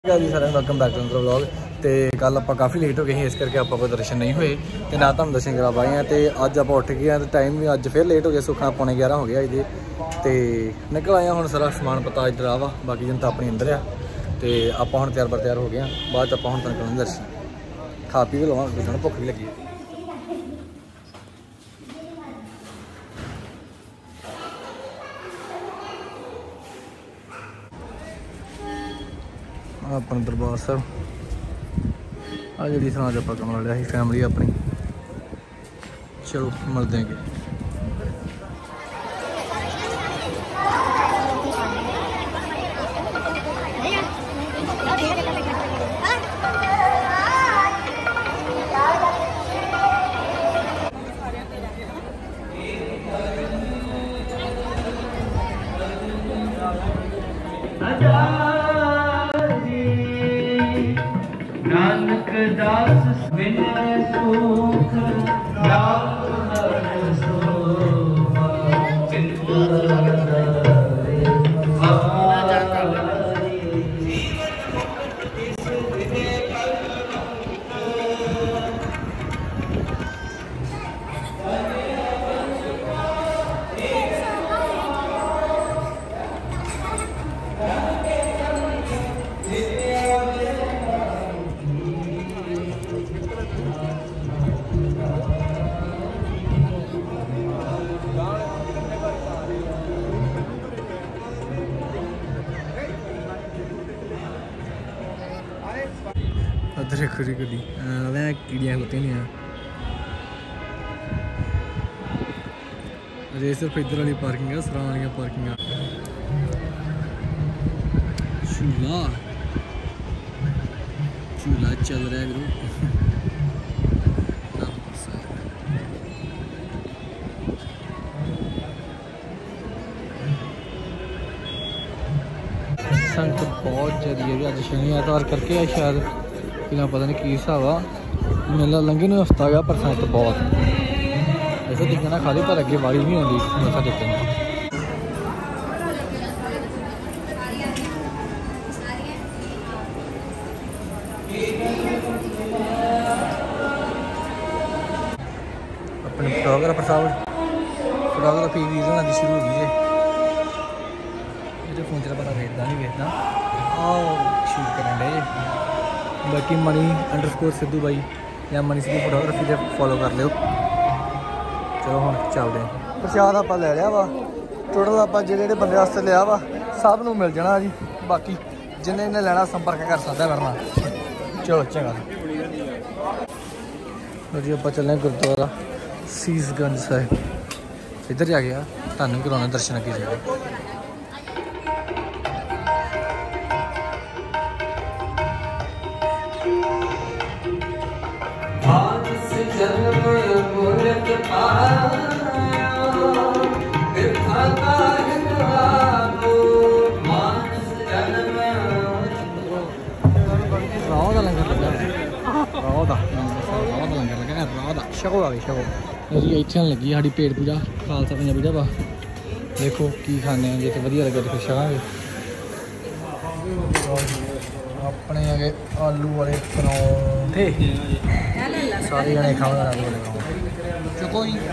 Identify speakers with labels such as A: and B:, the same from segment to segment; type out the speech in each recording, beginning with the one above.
A: जी सारे welcome back to vlog. तो कल आप काफ़ी लेट हो गए इस करके आप कोई दर्शन नहीं हुए तो ना तुम दर्शन करा पाए हैं। तो अज आप उठ गए तो टाइम भी अज फिर लेट हो गया, सुखना 11:15 हो गया अजे। तो निकल आए हूँ, सारा समान पता इधर आ वा, बाकी जनता अपनी अंदर आ। तो आप हम तैयार बर तैयार हो गए, बाद आप हम निकलने दर्शन खा पी भी लवांगे, कुछ भुख भी लगी है। अपना दरबार साहब आ जी समाज आप कम लिया ही फैमिली अपनी। चलो मिलते हैं।
B: नानक दास बिन सुख
A: उधर देखो जी गड्डी कीड़ियाँ कुत्तियां नहीं अजे सिर्फ इधर वाली पार्किंग है, सरां वाली पार्किंग। झूला झूला चल रहा है गुरु। संगत बहुत ज्यादा है अज शनि एतवार करके है शायद, कि पता नहीं की हिसाब आ। मेला लंघे में हफ्ता गया पर संगत बहुत ऐसे दिखना खाली, पर अगे वारी नहीं आती मत्था टेकने। अपने फोटोग्राफर साहब फोटोग्राफी वीडियो की शुरू हो गई है। फोन चला पता वेखता नहीं वेखता शूट करन डे। बाकी मनी _ सिद्धू भाई या मनी सिद्धू फोटोग्राफी से फॉलो कर लियो। चलो हम चलते हैं। प्रसाद आप ले लिया वा, टोटल आप जो बंदे वास्ते लिया वा सब नूं मिल जाना जी। बाकी जिन्हें इन्हें लेना संपर्क कर सकता करना। चलो चंगा जी, आप चलने गुरुद्वारा सीसगंज साहिब। इधर जा गया तुहानूं करवाना दर्शन अगे जाके। इतने लगी साड़ी पेट पूजा खालसा पंजाबी ढाबा। देखो की खाने जो वधिया लगे तो छकांगे। अपने आगे आलू वाले परौंठे सारे जने खाओ आलू वाले परौंठे। चुको ही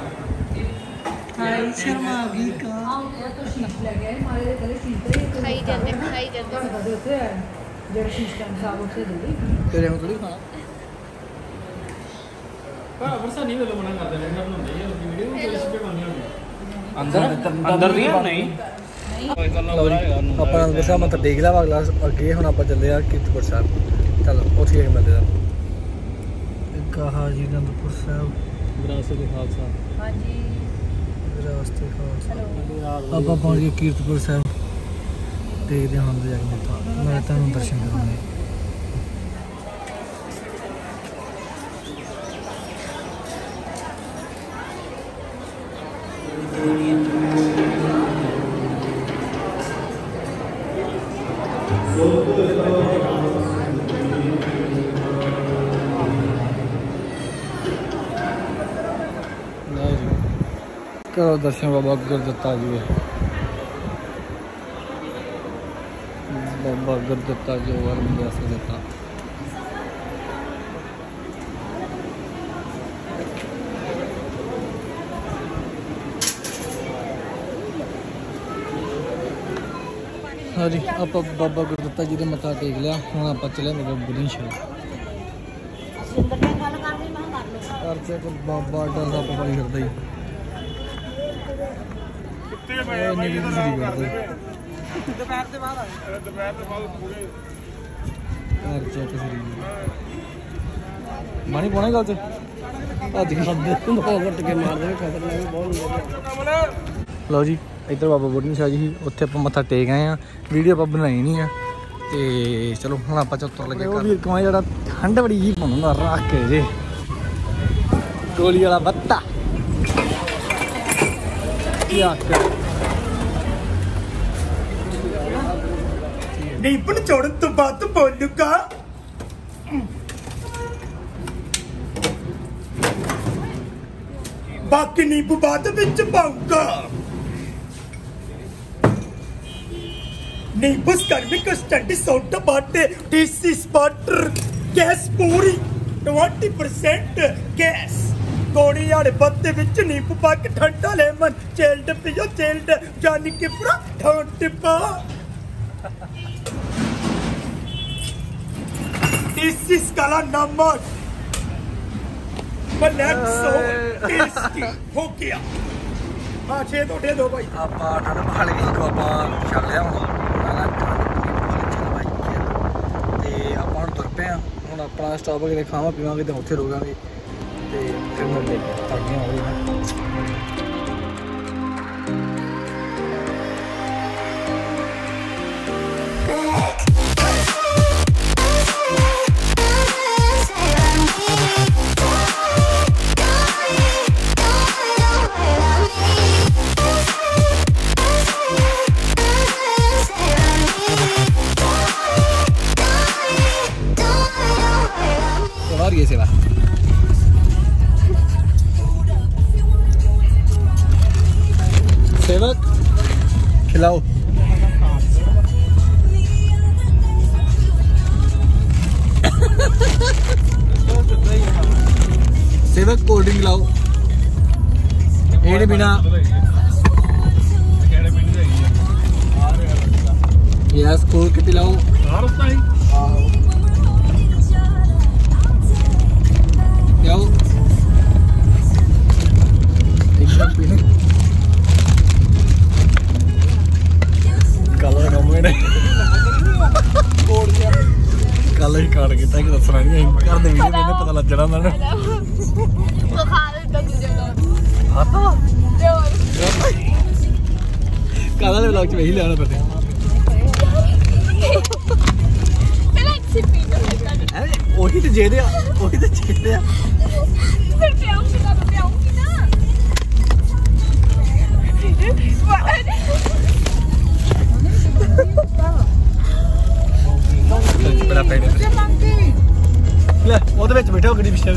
A: तेरे में थोड़ी खाना अपना दसा मतलब देख लिया अगला अगे। हम आप चले कीरतपुर साहब। चलो उठिए मिलते जी अनंदपुर साहब विरासत खालसा। विरासत खालसा आप पहुँच गए कीरतपुर साहब। देखते हैं हम जाके मत्था मैं तुम दर्शन करूँगी। करो दर्शन बाबा गुरदत्ता जी। बाबा बर्गर दिता जो मुझे वास्ते दिता। हाँ जी, आप बाबा गुरदत्ता जी ने मत्था टेक लिया। हम आप चले बाबा बुढ़ी शाह बाबा डर सप पाई करता ही मानी पाना गल लो जी। इधर बाबा बुढ़ी शाह जी उत्थे आप मत्था टेक आए हैं। वीडियो आप बनाई नहीं है तो चलो हम आप चौथा लगे वीर कमाई जरा ठंड बड़ी जी पाँगा रख के जे गोली वाला बत्ता
C: नहीं पण छोड़न तो बात बोलूंगा। बाकी नींबू बाद विच पाऊंगा। नींबू गर्मी का स्टडी सोटा बाटे टीसी स्पाटर गैस पूरी 20% गैस गोली वाले पत्ते विच नींबू पा के ठंडा लेमन चिल्ड पियो चिल्ड जानी कि पूरा ठंड पा टीसी काला नमक मलेक्सो टेस्टी हो गया। हाँ छे दो भाई
A: आप ठंड पहाड़ गई को आप चल लिया हूँ आप तुर पे हम अपना स्टॉप वगैरह खावा पीवे तो उत्थे रोकांगे तो फिर मिलते ताजियां हो गई। ये सेवा सेवक खिलाओ सेवक कोल्ड ड्रिंक लाओ बिना यस कोल के पिलाओ कल ही काट किया कि दसना नहीं घर दे वीडियो में पता लग जाना मैंने कल वाले ब्लॉग च वही लिया पता वही तो जे दिया वही तो जे दिया ले ਉਹਦੇ ਵਿੱਚ ਬੈਠੋ ਗੱਡੀ ਪਿੱਛੇ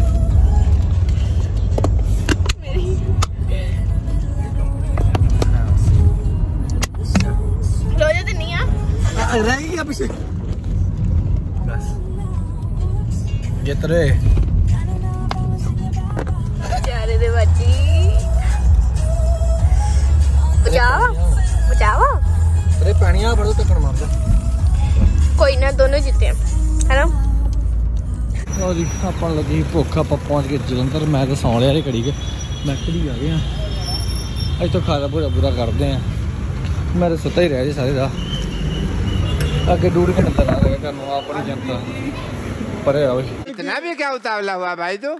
D: रोजा तो नहीं आ
A: रह गया पीछे बस ये तरे
D: प्यारे दे बच्ची बचाओ
A: अरे पानिया बड़ा टक्कर मारदा
D: कोई ना दोनों जीते हैं है ना।
A: लो जी अपन लगी भुख आप पहुँच गए जलंधर। मैं तो सौ लिया घड़ी के मैं घड़ी आ गया अज तो खाया पूरा पूरा करते हैं। मैं तो सुता ही रह जी सारे राह अगे 2 घंटे ला देगा घर अपनी जनता परे आओ
E: इतना भी क्या उतावला हुआ भाई तू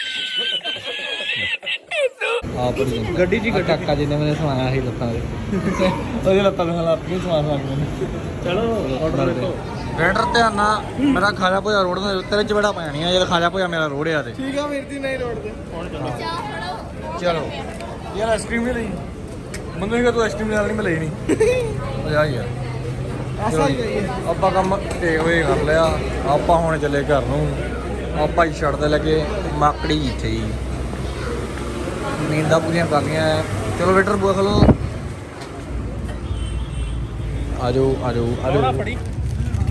A: गड्डी जी काका जी ने मैंने सुनाया ही लत्तां लत्तां अपनी समान चलो ऑर्डर देखो वेटर ध्यान ना मेरा खाजा भोजा रोड तेरे च बड़ा पैनी है जो खाजा भोजा मेरा रोड है ठीक है वीर जी नहीं रोड दे चलो यार आइसक्रीम नहीं ली ਮੈਨੂੰ ਹੀ ਤੂੰ ਆਈਸਕ੍ਰੀਮ ਨਾਲ ਨਹੀਂ ਮਿਲੀ ਨਹੀਂ ਮਜ਼ਾ ਹੀ ਆ ਐਸਾ ਹੀ ਆਪਾਂ ਕੰਮ ਟੇਕ ਹੋਏ ਕਰ ਲਿਆ ਆਪਾਂ ਹੁਣ ਚੱਲੇ ਘਰ ਨੂੰ ਆਪਾਂ ਹੀ ਛੱਡਦੇ ਲੱਗੇ ਮਾਕੜੀ ਇੱਥੇ ਹੀ ਨੀਂਦਾਂ ਪੂਰੀਆਂ ਕਰ ਲਈਆਂ ਚਲੋ ਵੇਟਰ ਬੁਆ ਖਲੋ ਆ ਜਾਓ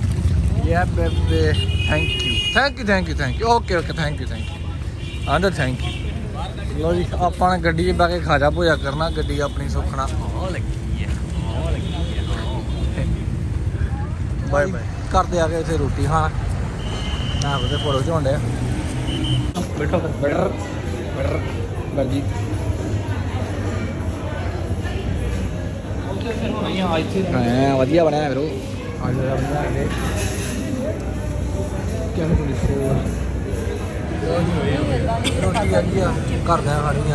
A: Yeah, baby. Thank you. Okay, thank you. आंदा थैंक यू। लो जी ਆਪਾਂ ਨੇ ਗੱਡੀ 'ਚ ਬਹਿ ਕੇ ਖਾਜਾ ਭੋਜਾ ਕਰਨਾ। ਗੱਡੀ ਆਪਣੀ ਸੁੱਖਣਾ ਆ ਲੱਗੀ ਹੈ ਬਾਏ ਬਾਏ ਕਰਦੇ ਆ ਕੇ ਇੱਥੇ ਰੋਟੀ ਖਾਣ ਨਾ ਉਹਦੇ ਫੋਟੋ ਝੋਂਡੇ ਬੈਠੋ ਬੈਠਰ ਮਰਜੀ ਹਾਂ ਵਧੀਆ ਬਣਿਆ ਵੀਰੋ ਅੱਜ ਦਾ ਬਣਾ ਕੇ ਕਿਹਨੂੰ ਪੁਲਿਸ ਰੋਟੀ ਆ ਗਈ ਆ ਘਰਦਿਆਂ ਖਾਣੀ ਆ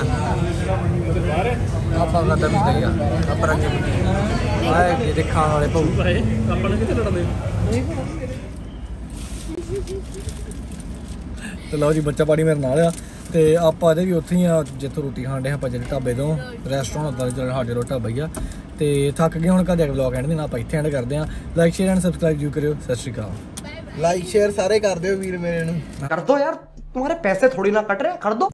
A: ਆਪਾਂ ਕਰਦਾ ਵੀ ਨਹੀਂ ਆ ਆਪਾਂ ਰੱਖੇ ਆਏ ਜਿਹੜੇ ਖਾਣ ਵਾਲੇ ਭਾਊ ਆਪਾਂ ਨੇ ਕਿੱਥੇ ਲੜਦੇ ਤੇ ਲਓ ਜੀ ਬੱਚਾ ਪਾਣੀ ਮੇਰੇ ਨਾਲ ਆ ਤੇ ਆਪਾਂ ਇਹਦੇ ਵੀ ਉੱਥੇ ਹੀ ਆ ਜਿੱਥੋਂ ਰੋਟੀ ਖਾਣ ਡੇ ਆਪਾਂ ਜਿਹੜੇ ਢਾਬੇ ਤੋਂ ਰੈਸਟੋਰੈਂਟ ਹੁੰਦਾ ਜਿਹੜਾ ਸਾਡੇ ਰੋ ਢਾਬਾ ਹੀ ਆ ਤੇ ਥੱਕ ਗਏ ਹੁਣ ਘਰ ਵਲੌਗ ਐਂਡ ਦੇਣਾ ਆਪਾਂ ਇੱਥੇ ਐਂਡ ਕਰਦੇ ਆ ਲਾਈਕ ਸ਼ੇਅਰ ਐਂਡ ਸਬਸਕ੍ਰਾਈਬ ਜ਼ਰੂਰ ਕਰਿਓ ਸਤਿ ਸ਼੍ਰੀ ਅਕਾਲ
F: लाइक शेयर सारे कर दो वीर मेरे नु
G: कर दो यार, तुम्हारे पैसे थोड़ी ना कट रहे, कर दो।